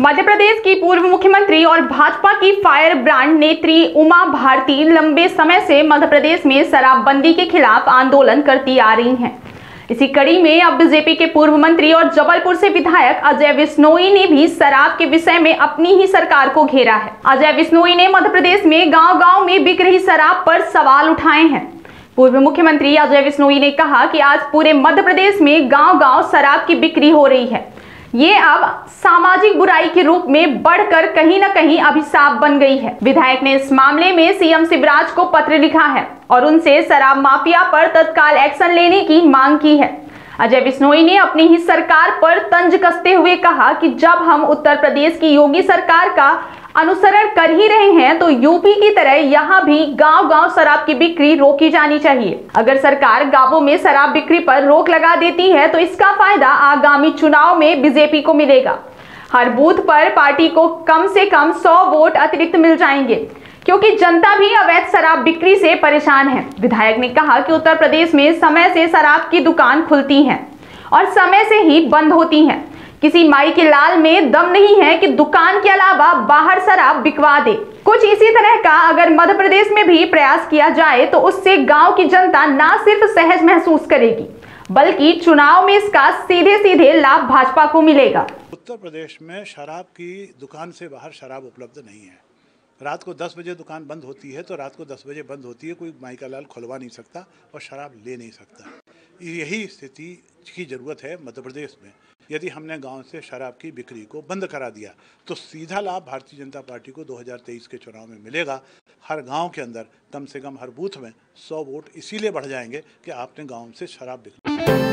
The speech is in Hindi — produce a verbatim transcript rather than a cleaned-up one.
मध्य प्रदेश की पूर्व मुख्यमंत्री और भाजपा की फायर ब्रांड नेत्री उमा भारती लंबे समय से मध्य प्रदेश में शराबबंदी के खिलाफ आंदोलन करती आ रही हैं। इसी कड़ी में अब बीजेपी के पूर्व मंत्री और जबलपुर से विधायक अजय बिश्नोई ने भी शराब के विषय में अपनी ही सरकार को घेरा है। अजय बिश्नोई ने मध्य प्रदेश में गांव-गांव में बिक रही शराब पर सवाल उठाए हैं। पूर्व मुख्यमंत्री अजय बिश्नोई ने कहा कि आज पूरे मध्य प्रदेश में गांव-गांव शराब की बिक्री हो रही है। ये अब सामाजिक बुराई के रूप में बढ़कर कहीं न कहीं अभिशाप बन गई है। विधायक ने इस मामले में सीएम शिवराज को पत्र लिखा है और उनसे शराब माफिया पर तत्काल एक्शन लेने की मांग की है। अजय बिश्नोई ने अपनी ही सरकार पर तंज कसते हुए कहा कि जब हम उत्तर प्रदेश की योगी सरकार का अनुसरण कर ही रहे हैं तो यूपी की तरह यहां भी गांव-गांव शराब की बिक्री रोकी जानी चाहिए। अगर सरकार गांवों में शराब बिक्री पर रोक लगा देती है तो इसका फायदा आगामी चुनाव में बीजेपी को मिलेगा। हर बूथ पर पार्टी को कम से कम सौ वोट अतिरिक्त मिल जाएंगे, क्योंकि जनता भी अवैध शराब बिक्री से परेशान है। विधायक ने कहा कि उत्तर प्रदेश में समय से शराब की दुकान खुलती हैं और समय से ही बंद होती हैं। किसी माई के लाल में दम नहीं है कि दुकान के अलावा बाहर शराब बिकवा दे। कुछ इसी तरह का अगर मध्य प्रदेश में भी प्रयास किया जाए तो उससे गांव की जनता न सिर्फ सहज महसूस करेगी, बल्कि चुनाव में इसका सीधे सीधे लाभ भाजपा को मिलेगा। उत्तर प्रदेश में शराब की दुकान से बाहर शराब उपलब्ध नहीं है। रात को दस बजे दुकान बंद होती है तो रात को दस बजे बंद होती है। कोई माई का लाल खुलवा नहीं सकता और शराब ले नहीं सकता। यही स्थिति की ज़रूरत है मध्य प्रदेश में। यदि हमने गांव से शराब की बिक्री को बंद करा दिया तो सीधा लाभ भारतीय जनता पार्टी को दो हज़ार तेईस के चुनाव में मिलेगा। हर गांव के अंदर कम से कम हर बूथ में सौ वोट इसीलिए बढ़ जाएंगे कि आपने गांव से शराब बिक्री